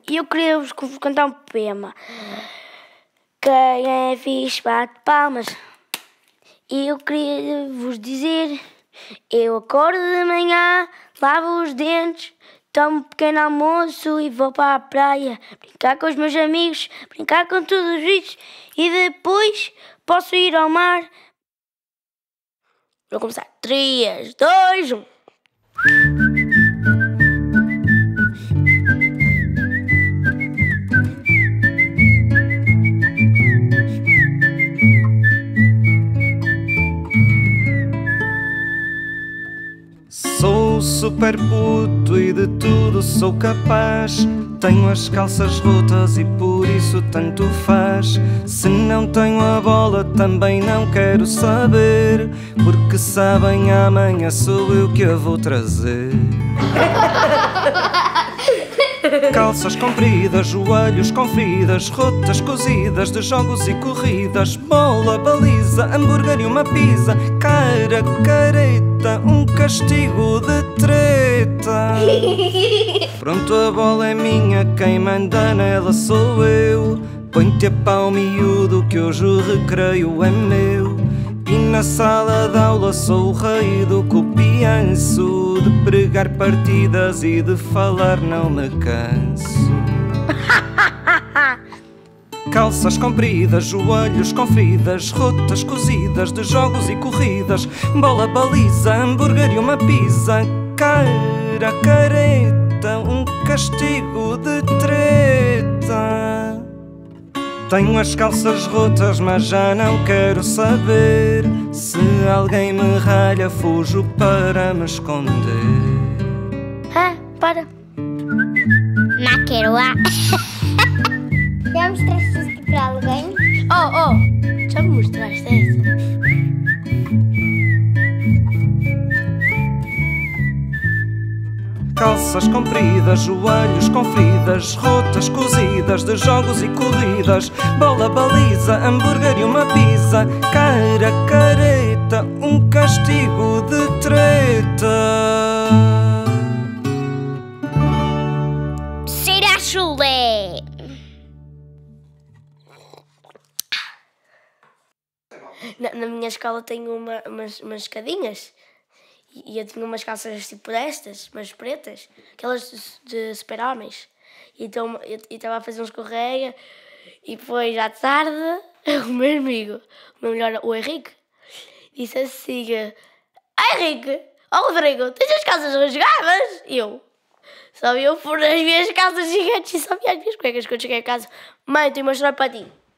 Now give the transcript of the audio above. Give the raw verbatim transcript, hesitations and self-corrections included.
E eu queria vos cantar um poema. Quem é fixe bate palmas. E eu queria vos dizer: eu acordo de manhã, lavo os dentes, tomo um pequeno almoço e vou para a praia brincar com os meus amigos, brincar com todos os bichos e depois posso ir ao mar. Vou começar. três, dois, um. Sou super puto e de tudo sou capaz. Tenho as calças rotas e por isso tanto faz. Se não tenho a bola também não quero saber, porque sabem amanhã sou eu que a vou trazer. Calças compridas, joelhos com feridas, rotas cozidas de jogos e corridas, bola, baliza, hambúrguer e uma pizza, cara, careta, um castigo de treta. Pronto, a bola é minha, quem manda nela sou eu. Põe-te a pau, miúdo, que hoje o recreio é meu. E na sala de aula sou o rei do copianço, de pregar partidas e de falar não me canso. Calças compridas, joelhos com feridas, rotas cozidas de jogos e corridas, bola, baliza, hambúrguer e uma pizza, cara, careta, um castigo de treta. Tenho as calças rotas, mas já não quero saber. Se alguém me ralha, fujo para me esconder. Ah, para. Não quero lá. Já mostraste isto para alguém? Oh, oh, já me mostraste essa? Calças compridas, joelhos com feridas, rotas cozidas de jogos e corridas, bola, baliza, hambúrguer e uma pizza, cara, careta, um castigo de treta. Cheira a chulé. Na, na minha escola tenho uma, umas, umas escadinhas. E eu tinha umas calças tipo destas, mas pretas, aquelas de super-homens. Então eu estava a fazer um escorrega e depois à tarde o meu amigo, o meu melhor, o Henrique, disse assim: ah, Henrique, ó oh, Rodrigo, tens as calças rasgadas? E eu só vi eu pôr as minhas calças gigantes e só vi as minhas cuecas. Quando cheguei a casa: mãe, tenho uma história para ti.